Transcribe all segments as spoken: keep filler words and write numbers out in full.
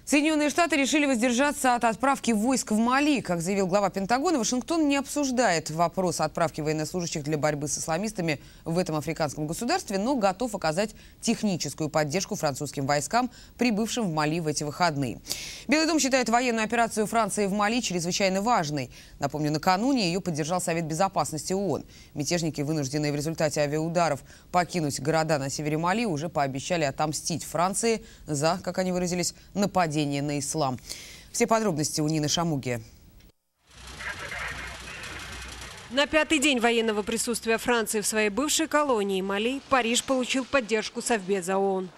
Соединенные Штаты решили воздержаться от отправки войск в Мали. Как заявил глава Пентагона, Вашингтон не обсуждает вопрос отправки военнослужащих для борьбы с исламистами в этом африканском государстве, но готов оказать техническую поддержку французским войскам, прибывшим в Мали в эти выходные. Белый дом считает военную операцию Франции в Мали чрезвычайно важной. Напомню, накануне ее поддержал Совет безопасности ООН. Мятежники, вынужденные в результате авиаударов покинуть города на севере Мали, уже пообещали отомстить Франции за, как они выразились, нападение на ислам. Все подробности у Нины Шамуги. На пятый день военного присутствия Франции в своей бывшей колонии Мали Париж получил поддержку Совбеза ООН.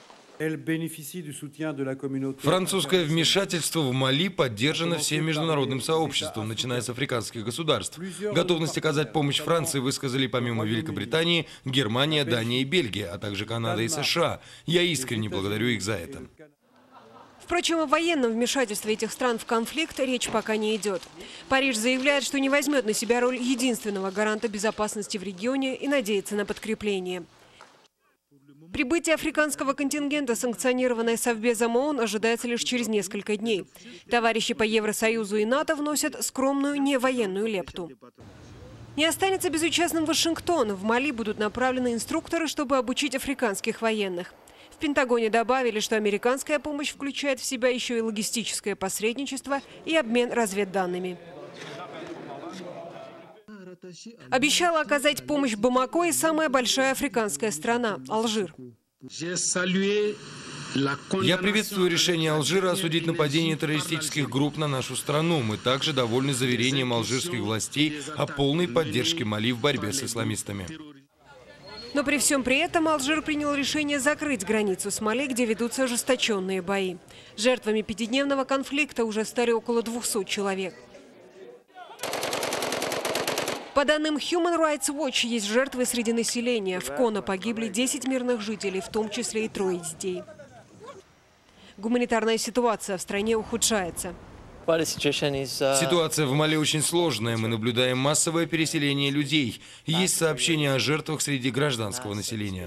Французское вмешательство в Мали поддержано всем международным сообществом, начиная с африканских государств. Готовность оказать помощь Франции высказали помимо Великобритании Германия, Дания и Бельгия, а также Канада и США. Я искренне благодарю их за это. Впрочем, о военном вмешательстве этих стран в конфликт речь пока не идет. Париж заявляет, что не возьмет на себя роль единственного гаранта безопасности в регионе и надеется на подкрепление. Прибытие африканского контингента, санкционированное Совбезом ООН, ожидается лишь через несколько дней. Товарищи по Евросоюзу и НАТО вносят скромную невоенную лепту. Не останется безучастным Вашингтон. В Мали будут направлены инструкторы, чтобы обучить африканских военных. В Пентагоне добавили, что американская помощь включает в себя еще и логистическое посредничество и обмен разведданными. Обещала оказать помощь Бамако и самая большая африканская страна – Алжир. Я приветствую решение Алжира осудить нападение террористических групп на нашу страну. Мы также довольны заверением алжирских властей о полной поддержке Мали в борьбе с исламистами. Но при всем при этом Алжир принял решение закрыть границу с Мали, где ведутся ожесточенные бои. Жертвами пятидневного конфликта уже стали около двухсот человек. По данным Human Rights Watch, есть жертвы среди населения. В Коно погибли десять мирных жителей, в том числе и трое детей. Гуманитарная ситуация в стране ухудшается. Ситуация в Мали очень сложная. Мы наблюдаем массовое переселение людей. Есть сообщения о жертвах среди гражданского населения.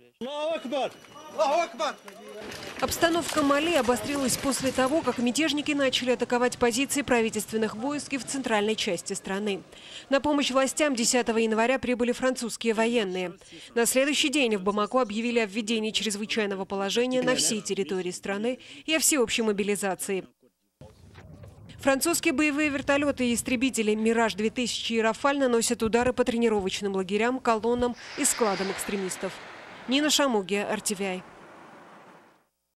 Обстановка Мали обострилась после того, как мятежники начали атаковать позиции правительственных войск в центральной части страны. На помощь властям десятого января прибыли французские военные. На следующий день в Бамако объявили о введении чрезвычайного положения на всей территории страны и о всеобщей мобилизации. Французские боевые вертолеты и истребители «Мираж-две тысячи» и «Рафаль» наносят удары по тренировочным лагерям, колоннам и складам экстремистов. Нина Шамуги, эр ти ви ай.